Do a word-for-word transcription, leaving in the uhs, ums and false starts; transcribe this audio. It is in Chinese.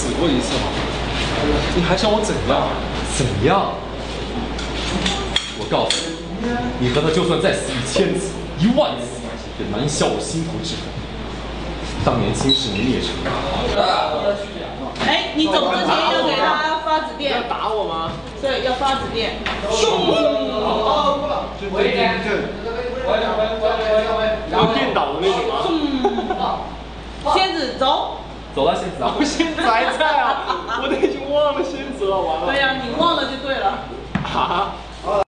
死过一次吗？你还想我怎样？ 怎样？我告诉你，你和他就算再死一千次、一万次，也难消我心头之恨。当年金世你灭城， 哎，你走之前要给他发纸电。 要打我吗？ 对，要发纸电。 我一点正。要电倒的那种吗？ 仙子走。 走了，仙子啊！ 我仙子还在啊，我都已经忘了仙子了，完了。 对呀、你忘了就对了。 啊？